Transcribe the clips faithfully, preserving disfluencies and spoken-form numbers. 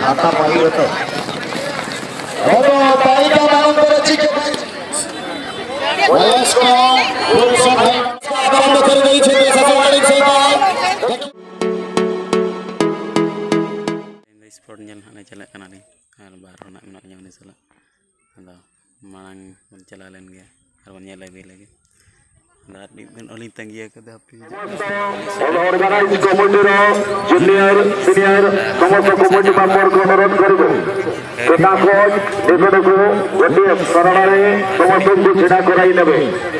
आता पाहिजे होतं तालिका मानून करायची वयस्क पुरुष भाई बंद कर गई छे देशाचा वाणिज्य सहकार स्पोर्ट nyel hana chalak kana ni ar baro nak menak nyone sala ado marang bon calalen ge ar bon nyel lagi lagi dak di ben olin tanggia ke dapi organize community junior senior সমস্ত committee মেম্বারকে অনুরোধ করব সেটাকো দেখো গটি সরণারে সমস্তকে ছেড়া করাই নেবে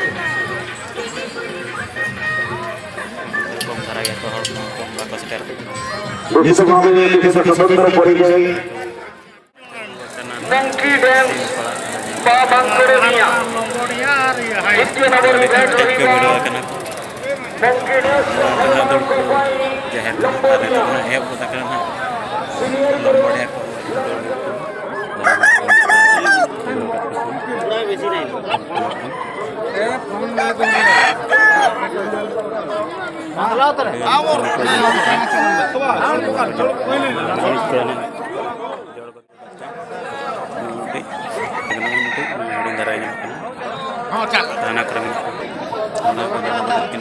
kong karaya ko hor kong bako seter বিশ্বভাবে লিখিত স্বতন্ত্র পরিচয় বঙ্কি ড্যাম বা বাংকরে মিয়া দ্বিতীয় নগর বিধায়ক রহিমা বঙ্কি ড্যাম jahat ada na heb ko takran ha lombode ko pura besi nai e phone na to ala tare amor tanah kering tanah kering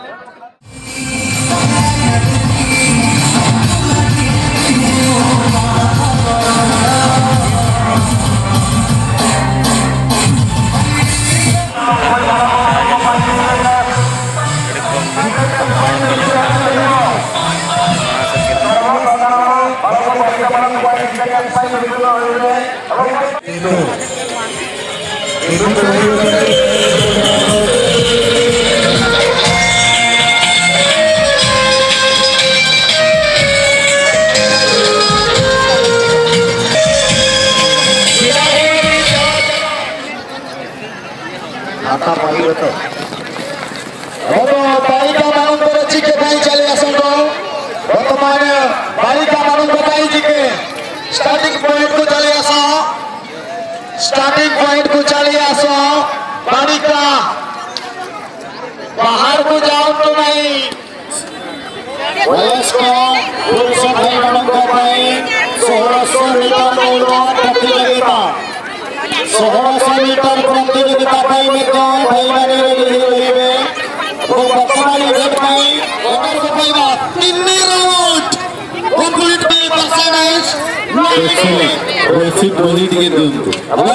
आता पाहिजे होतं तालिका मानून करायची के काही चले असं वर्तमान तालिका मानून बताई के स्टार्टिंग पॉइंट को चले असो स्टार्टिंग पॉइंट को चले असो तालिका बाहर को जाओ तो नहीं वयस्क पुरुष भाई ମାନଙ୍କ ପାଇଁ ଷୋହଳଶହ ମିଟର ଦୌଡ଼ ପ୍ରତିଯୋଗିତା ଷୋହଳଶହ ମିଟର ପ୍ରତିଯୋଗିତା ପାଇଁ ମଧ୍ୟ ଭାଇମାନେ ରହିବେ ଏବଂ ବର୍ତ୍ତମାନ ଇଭେଣ୍ଟ ପାଇଁ ଅର୍ଡର ପକାଇବା ତିନି ରାଉଣ୍ଡ କମ୍ପ୍ଲିଟ୍ ବି ପରସେଣ୍ଟେଜ ରସିଦ ବହି ଟିକେ ଦିଅନ୍ତୁ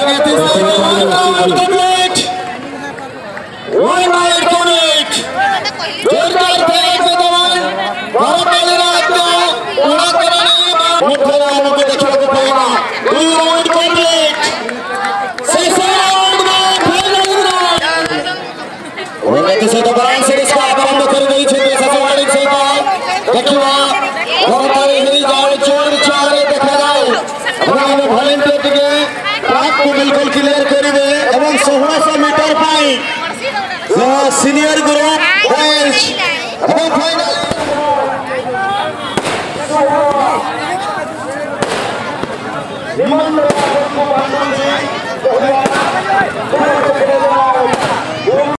କମ୍ପ୍ଲିଟ୍ one minute complete जोरदार प्रयास दौरान भारतीय राज्य पूरा करने मुख्य राउंड को देखने को पाएगा दो राउंड कंप्लीट शेष राउंड में फाइनल राउंड और एक से दोबारा से इसका आरंभ कर गई छे देशाचा वाणिज्य सहकार देखिवा भारतीय हिरी जाल चोर चार देखा जाए हम वॉलंटियर के ट्रैक को बिल्कुल क्लियर करिवे एवं सोलह सौ मीटर पाई सीनियर ग्रुप बॉयज एवं फाइनल